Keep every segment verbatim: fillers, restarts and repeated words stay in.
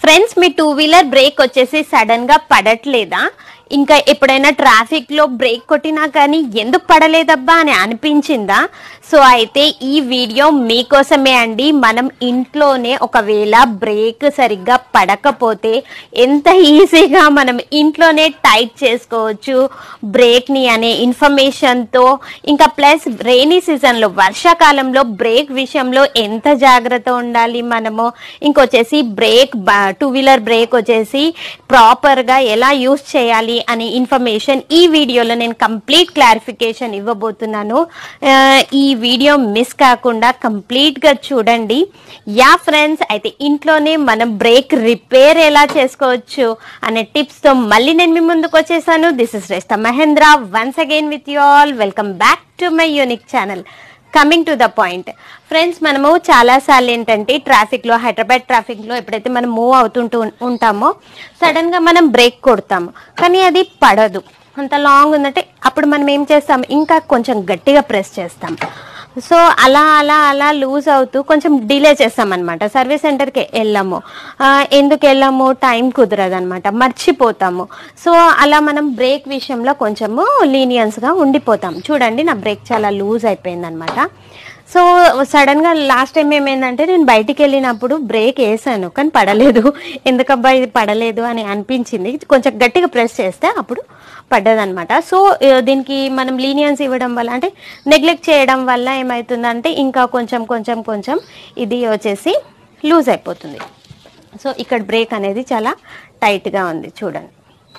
Friends, మీ two wheeler brake వచ్చేసి sudden గా పడట్లేదా? ఇంకా ఎప్పుడైనా ట్రాఫిక్ లో బ్రేక్ కొట్టినా కానీ ఎందుకు పడలేదబ్బా అని అనిపించిందా? సో అయితే ఈ వీడియో మీకోసమే అండి. మనం ఇంట్లోనే ఒకవేళ బ్రేక్ సరిగ్గా పడకపోతే ఎంత ఈజీగా మనం ఇంట్లోనే టైట్ చేసుకోవచ్చు బ్రేక్ ని అనే ఇన్ఫర్మేషన్ తో. ఇంకా ప్లస్ రెయినీ సీజన్ లో, వర్షాకాలంలో బ్రేక్ విషయంలో ఎంత జాగ్రత్త ఉండాలి మనము, ఇంకొచ్చేసి బ్రేక్ టూ వీలర్ బ్రేక్ వచ్చేసి ప్రాపర్ గా ఎలా యూస్ చేయాలి అనే ఇన్ఫర్మేషన్ ఈ వీడియోలో నేను కంప్లీట్ క్లారిఫికేషన్ ఇవ్వబోతున్నాను. ఈ వీడియో మిస్ కాకుండా కంప్లీట్ గా చూడండి. యా ఫ్రెండ్స్, అయితే ఇంట్లోనే మనం బ్రేక్ రిపేర్ ఎలా చేసుకోవచ్చు అనే టిప్స్ తో మళ్ళీ నేను మీ ముందుకు వచ్చేసాను. This is Reshta Mahendra once again with you all. Welcome back to my unique channel. Coming to the point friends, మనము చాలాసార్లు ఏంటంటే ట్రాఫిక్లో, హైదరాబాద్ ట్రాఫిక్లో ఎప్పుడైతే మనం మూవ్ అవుతుంటూ ఉంటామో సడన్గా మనం బ్రేక్ కొడతాము, కానీ అది పడదు. అంత లాంగ్ ఉందంటే అప్పుడు మనం ఏం చేస్తాం, ఇంకా కొంచెం గట్టిగా ప్రెస్ చేస్తాం. సో అలా అలా అలా లూజ్ అవుతూ కొంచెం డిలే చేస్తాం అనమాట. సర్వీస్ సెంటర్కి వెళ్ళాము, ఎందుకు వెళ్ళాము, టైం కుదరదు అనమాట, మర్చిపోతాము. సో అలా మనం బ్రేక్ విషయంలో కొంచెము లీనియన్స్గా ఉండిపోతాం. చూడండి, నా బ్రేక్ చాలా లూజ్ అయిపోయింది అనమాట. సో సడన్గా లాస్ట్ టైం ఏమైందంటే, నేను బయటికి వెళ్ళినప్పుడు బ్రేక్ వేసాను కానీ పడలేదు. ఎందుకబ్బా ఇది పడలేదు అని అనిపించింది. కొంచెం గట్టిగా ప్రెస్ చేస్తే అప్పుడు పడ్డదనమాట. సో దీనికి మనం లీనియన్స్ ఇవ్వడం వల్ల, అంటే నెగ్లెక్ట్ చేయడం వల్ల ఏమవుతుందంటే ఇంకా కొంచెం కొంచెం కొంచెం ఇది వచ్చేసి లూజ్ అయిపోతుంది. సో ఇక్కడ బ్రేక్ అనేది చాలా టైట్గా ఉంది, చూడండి,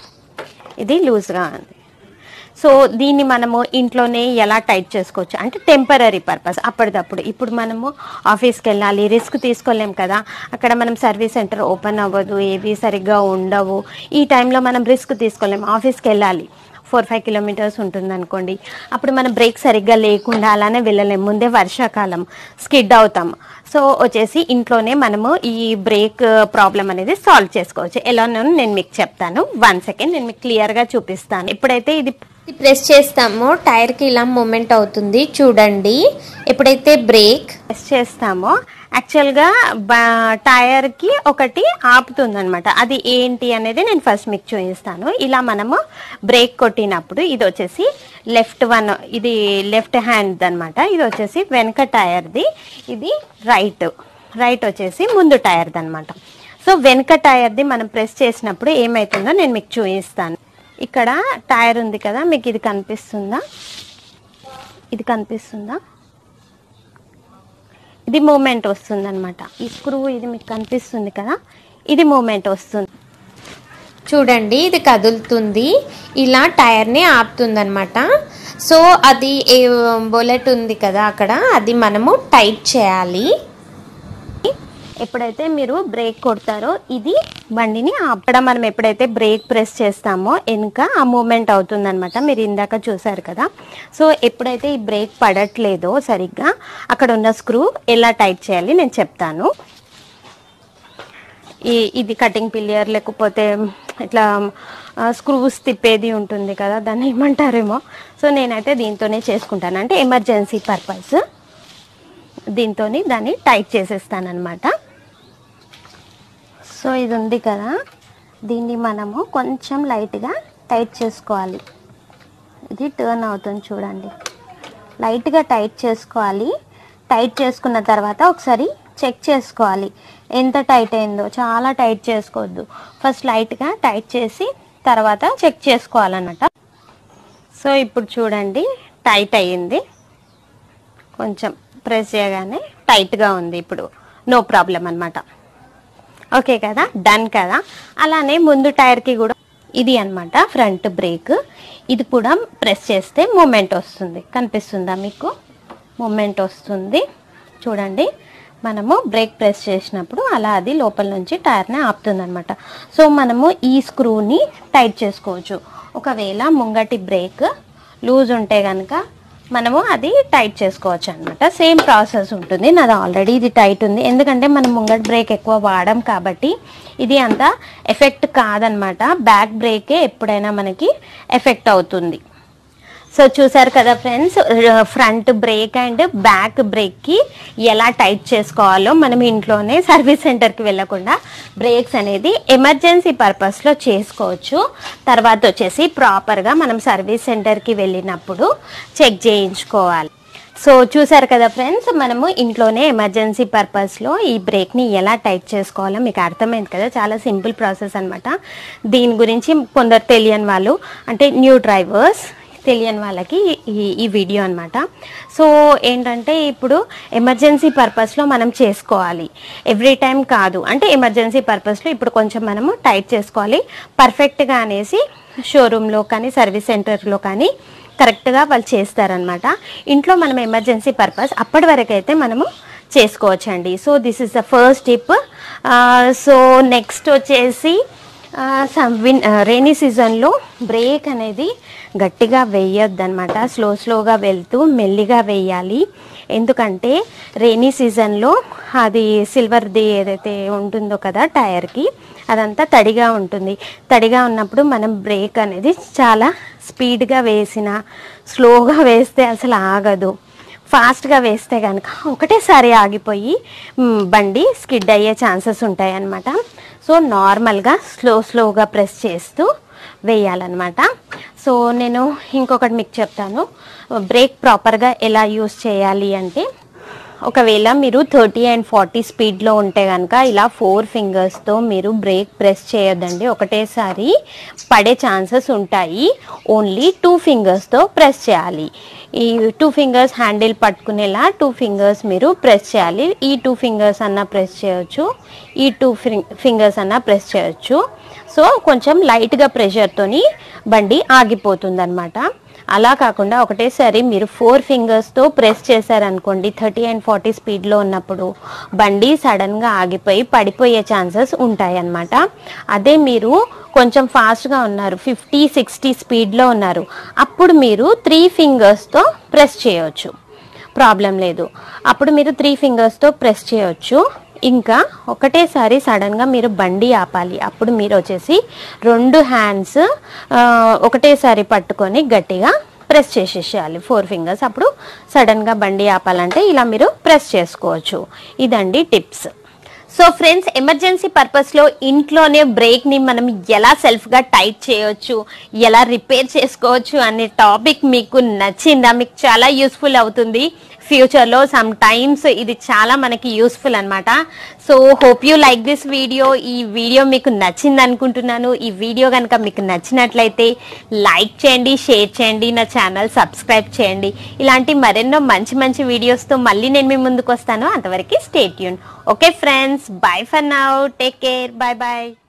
ఇది లూజ్గా ఉంది. సో దీన్ని మనము ఇంట్లోనే ఎలా టైట్ చేసుకోవచ్చు అంటే టెంపరీ పర్పస్, అప్పటిదప్పుడు. ఇప్పుడు మనము ఆఫీస్కి వెళ్ళాలి, రిస్క్ తీసుకోలేం కదా, అక్కడ మనం సర్వీస్ సెంటర్ ఓపెన్ అవ్వదు, ఏవి సరిగ్గా ఉండవు. ఈ టైంలో మనం రిస్క్ తీసుకోలేం. ఆఫీస్కి వెళ్ళాలి, ఫోర్ ఫైవ్ కిలోమీటర్స్ ఉంటుంది అనుకోండి, అప్పుడు మనం బ్రేక్ సరిగ్గా లేకుండా అలానే వెళ్ళలేం. ముందే వర్షాకాలం, స్కిడ్ అవుతాం. సో వచ్చేసి ఇంట్లోనే మనము ఈ బ్రేక్ ప్రాబ్లం అనేది సాల్వ్ చేసుకోవచ్చు. ఎలానో నేను మీకు చెప్తాను. వన్ సెకండ్, నేను మీకు క్లియర్గా చూపిస్తాను. ఎప్పుడైతే ఇది ప్రెస్ చేస్తామో టైర్కి ఇలా మూమెంట్ అవుతుంది, చూడండి. ఎప్పుడైతే బ్రేక్ ప్రెస్ చేస్తామో యాక్చువల్గా టైర్కి ఒకటి ఆపుతుంది అనమాట. అది ఏంటి అనేది నేను ఫస్ట్ మీకు చూపిస్తాను. ఇలా మనము బ్రేక్ కొట్టినప్పుడు ఇది వచ్చేసి లెఫ్ట్ వన్, ఇది లెఫ్ట్ హ్యాండ్ అనమాట. ఇది వచ్చేసి వెనక టైర్ది, ఇది రైట్ రైట్ వచ్చేసి ముందు టైర్ది అనమాట. సో వెనక టైర్ది మనం ప్రెస్ చేసినప్పుడు ఏమవుతుందో నేను మీకు చూపిస్తాను. ఇక్కడ టైర్ ఉంది కదా, మీకు ఇది కనిపిస్తుందా, ఇది కనిపిస్తుందా, ఇది మూమెంట్ వస్తుంది అనమాట. ఈ స్క్రూ ఇది మీకు కనిపిస్తుంది కదా, ఇది మూమెంట్ వస్తుంది, చూడండి, ఇది కదులుతుంది, ఇలా టైర్ని ఆపుతుంది అనమాట. సో అది బొలెట్ ఉంది కదా అక్కడ, అది మనము టైట్ చేయాలి. ఎప్పుడైతే మీరు బ్రేక్ కొడతారో ఇది బండిని ఆపడం. మనం ఎప్పుడైతే బ్రేక్ ప్రెస్ చేస్తామో వెనుక ఆ మూమెంట్ అవుతుంది అనమాట. మీరు ఇందాక చూసారు కదా. సో ఎప్పుడైతే ఈ బ్రేక్ పడట్లేదో సరిగ్గా, అక్కడ ఉన్న స్క్రూ ఎలా టైట్ చేయాలి నేను చెప్తాను. ఈ ఇది కటింగ్ పిలియర్ లేకపోతే ఇట్లా స్క్రూస్ తిప్పేది ఉంటుంది కదా, దాన్ని ఏమంటారేమో. సో నేనైతే దీంతోనే చేసుకుంటాను, అంటే ఎమర్జెన్సీ పర్పస్. దీంతో దాన్ని టైట్ చేసేస్తాను అనమాట. సో ఇది ఉంది కదా, దీన్ని మనము కొంచెం లైట్గా టైట్ చేసుకోవాలి. ఇది టర్న్ అవుతుంది, చూడండి, లైట్గా టైట్ చేసుకోవాలి. టైట్ చేసుకున్న తర్వాత ఒకసారి చెక్ చేసుకోవాలి ఎంత టైట్ అయిందో. చాలా టైట్ చేసుకోవద్దు, ఫస్ట్ లైట్గా టైట్ చేసి తర్వాత చెక్ చేసుకోవాలన్నమాట. సో ఇప్పుడు చూడండి, టైట్ అయ్యింది, కొంచెం ప్రెస్ చేయగానే టైట్గా ఉంది. ఇప్పుడు నో ప్రాబ్లం అనమాట. ఓకే కదా, డన్ కదా. అలానే ముందు టైర్కి కూడా ఇది అనమాట ఫ్రంట్ బ్రేక్. ఇది కూడా ప్రెస్ చేస్తే మూమెంట్ వస్తుంది, కనిపిస్తుందా మీకు, మూమెంట్ వస్తుంది. చూడండి, మనము బ్రేక్ ప్రెస్ చేసినప్పుడు అలా అది లోపల నుంచి టైర్ని ఆపుతుంది అనమాట. సో మనము ఈ స్క్రూని టైట్ చేసుకోవచ్చు. ఒకవేళ ముంగటి బ్రేక్ లూజ్ ఉంటే కనుక మనము అది టైట్ చేసుకోవచ్చు అనమాట. సేమ్ ప్రాసెస్ ఉంటుంది. నాది ఆల్రెడీ ఇది టైట్ ఉంది, ఎందుకంటే మనం ముంగట్ బ్రేక్ ఎక్కువ వాడడం కాబట్టి ఇది అంత ఎఫెక్ట్ కాదనమాట. బ్యాక్ బ్రేకే ఎప్పుడైనా మనకి ఎఫెక్ట్ అవుతుంది. సో చూసారు కదా friends, front brake and back బ్రేక్కి ఎలా టైట్ చేసుకోవాలో మనం ఇంట్లోనే సర్వీస్ సెంటర్కి వెళ్ళకుండా బ్రేక్స్ అనేది ఎమర్జెన్సీ పర్పస్లో చేసుకోవచ్చు. తర్వాత వచ్చేసి ప్రాపర్గా మనం సర్వీస్ సెంటర్కి వెళ్ళినప్పుడు చెక్ చేయించుకోవాలి. సో చూసారు కదా ఫ్రెండ్స్, మనము ఇంట్లోనే ఎమర్జెన్సీ పర్పస్లో ఈ బ్రేక్ని ఎలా టైట్ చేసుకోవాలో మీకు అర్థమైంది కదా. చాలా సింపుల్ ప్రాసెస్ అనమాట. దీని గురించి కొందరు తెలియని వాళ్ళు, అంటే న్యూ డ్రైవర్స్ తెలియని వాళ్ళకి ఈ ఈ వీడియో అనమాట. సో ఏంటంటే ఇప్పుడు ఎమర్జెన్సీ పర్పస్లో మనం చేసుకోవాలి, ఎవ్రీ టైం కాదు. అంటే ఎమర్జెన్సీ పర్పస్లో ఇప్పుడు కొంచెం మనము టైట్ చేసుకోవాలి పర్ఫెక్ట్గా అనేసి షోరూంలో కానీ సర్వీస్ సెంటర్లో కానీ కరెక్ట్గా వాళ్ళు చేస్తారనమాట. ఇంట్లో మనం ఎమర్జెన్సీ పర్పస్ అప్పటి వరకు అయితే మనము చేసుకోవచ్చండి. So this is the first tip. So next వచ్చేసి విన్ రైనీ సీజన్లో బ్రేక్ అనేది గట్టిగా వేయొద్దు అనమాట. స్లో స్లోగా వెళ్తూ మెల్లిగా వేయాలి. ఎందుకంటే రైనీ సీజన్లో అది సిల్వర్ది ఏదైతే ఉంటుందో కదా టైర్కి, అదంతా తడిగా ఉంటుంది. తడిగా ఉన్నప్పుడు మనం బ్రేక్ అనేది చాలా స్పీడ్గా వేసిన, స్లోగా వేస్తే అసలు ఆగదు. ఫాస్ట్గా వేస్తే కనుక ఒకటేసారి ఆగిపోయి బండి స్కిడ్ అయ్యే ఛాన్సెస్ ఉంటాయి అన్నమాట. సో నార్మల్గా స్లో స్లోగా ప్రెస్ చేస్తూ వేయాలన్నమాట. సో నేను ఇంకొకటి మీకు చెప్తాను, బ్రేక్ ప్రాపర్గా ఎలా యూస్ చేయాలి అంటే, ఒకవేళ మీరు థర్టీ అండ్ ఫార్టీ స్పీడ్లో ఉంటే కనుక ఇలా ఫోర్ ఫింగర్స్తో మీరు బ్రేక్ ప్రెస్ చేయొద్దండి, ఒకటేసారి పడే ఛాన్సెస్ ఉంటాయి. ఓన్లీ టూ ఫింగర్స్తో ప్రెస్ చేయాలి. ఈ టూ ఫింగర్స్ హ్యాండిల్ పట్టుకునేలా టూ ఫింగర్స్ మీరు ప్రెస్ చేయాలి. ఈ టూ ఫింగర్స్ అన్నా ప్రెస్ చేయొచ్చు, ఈ టూ ఫింగర్స్ అన్నా ప్రెస్ చేయొచ్చు. సో కొంచెం లైట్గా ప్రెషర్తోని బండి ఆగిపోతుంది అనమాట. అలా కాకుండా ఒకటేసారి మీరు ఫోర్ ఫింగర్స్తో ప్రెస్ చేశారనుకోండి, థర్టీ అండ్ ఫార్టీ స్పీడ్లో ఉన్నప్పుడు బండి సడన్గా ఆగిపోయి పడిపోయే ఛాన్సెస్ ఉంటాయి అన్నమాట. అదే మీరు కొంచెం ఫాస్ట్గా ఉన్నారు, ఫిఫ్టీ సిక్స్టీ స్పీడ్లో ఉన్నారు, అప్పుడు మీరు త్రీ ఫింగర్స్తో ప్రెస్ చేయవచ్చు, ప్రాబ్లం లేదు. అప్పుడు మీరు త్రీ ఫింగర్స్తో ప్రెస్ చేయవచ్చు. ఇంకా ఒకటేసారి సడన్గా మీరు బండి ఆపాలి, అప్పుడు మీరు వచ్చేసి రెండు హ్యాండ్స్ ఒకటేసారి పట్టుకొని గట్టిగా ప్రెస్ చేసేసేయాలి ఫోర్ ఫింగర్స్. అప్పుడు సడన్గా బండి ఆపాలంటే ఇలా మీరు ప్రెస్ చేసుకోవచ్చు. ఇదండి టిప్స్. సో ఫ్రెండ్స్, ఎమర్జెన్సీ పర్పస్లో ఇంట్లోనే బ్రేక్ని మనం ఎలా సెల్ఫ్గా టైట్ చేయొచ్చు, ఎలా రిపేర్ చేసుకోవచ్చు అనే టాపిక్ మీకు నచ్చిందా? మీకు చాలా యూస్ఫుల్ అవుతుంది ఫ్యూచర్లో. సమ్ టైమ్స్ ఇది చాలా మనకి యూస్ఫుల్ అనమాట. So hope you like this video. ఈ వీడియో మీకు నచ్చింది అనుకుంటున్నాను. ఈ వీడియో కనుక మీకు నచ్చినట్లయితే లైక్ చేయండి, షేర్ చేయండి, నా ఛానల్ సబ్స్క్రైబ్ చేయండి. ఇలాంటి మరెన్నో మంచి మంచి వీడియోస్తో మళ్ళీ నేను మీ ముందుకు వస్తాను. అంతవరకు stay tune. Okay friends, bye for now, take care, bye bye.